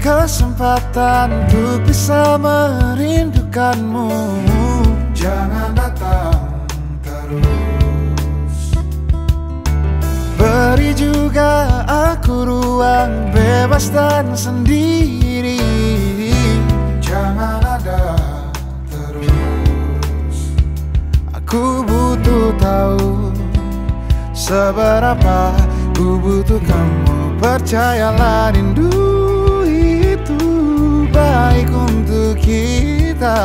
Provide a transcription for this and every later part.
kesempatan untuk bisa merindukanmu. Jangan datang terus. Beri juga aku ruang bebas dan sendiri. Jangan ada terus. Aku butuh tahu seberapa ku butuh kamu. Percayalah, rindu itu baik untuk kita.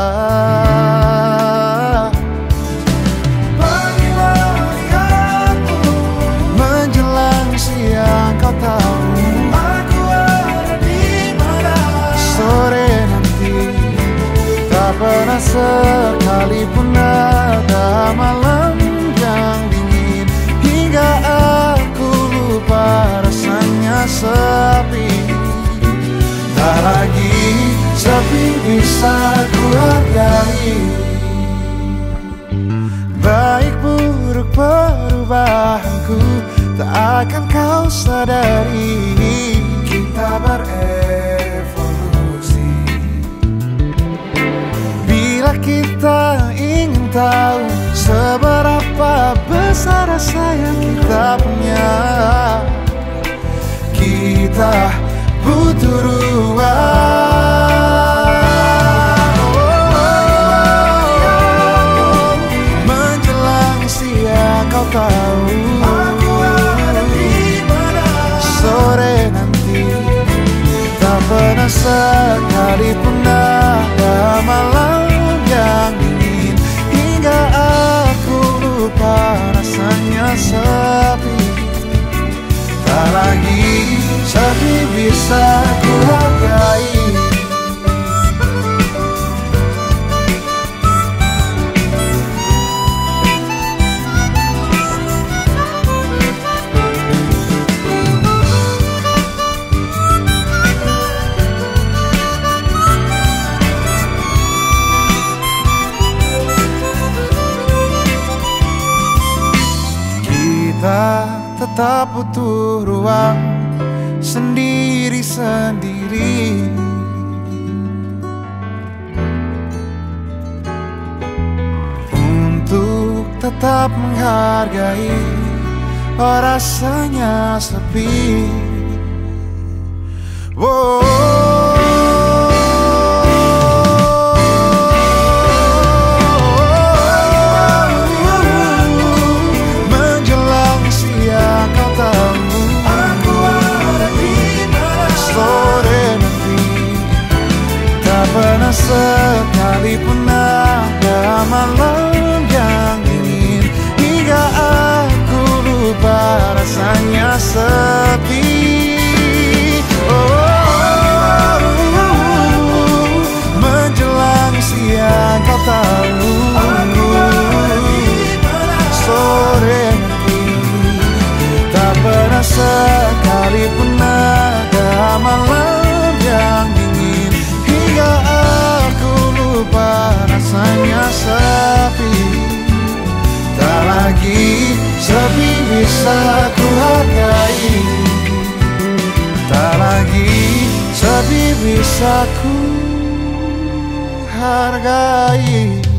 Pagi-pagi aku Menjelang siang kau tahu aku ada di mana. sore nanti tak pernah sekalipun ada malam yang dingin hingga aku lupa rasanya sepi. Tak lagi sepi bisa ku hargai. Baik buruk perubahanku tak akan kau sadari. Kita berevolusi. Bila kita ingin tahu seberapa besar rasa yang kita punya, kita butuh ruang. Menjelang siang kau tahu Aku ada di mana. sore nanti tak pernah sekalipun ada malam yang dingin hingga aku lupa rasanya sepi. Tak lagi sepi bisa ku hargai. Kita tetap butuh ruang sendiri-sendiri untuk tetap menghargai rasanya sepi. Menjelang siang kau tahu Aku ada di mana. sore nanti tak pernah sekalipun ada malam yang dingin hingga aku lupa rasanya sepi. Menjelang siang kau tahu Aku ada di mana. sore nanti tak pernah sekalipun ada malam yang dingin hingga aku lupa rasanya sepi. Tak lagi sepi bisa ku hargai. Tak lagi sepi bisa ku hargai.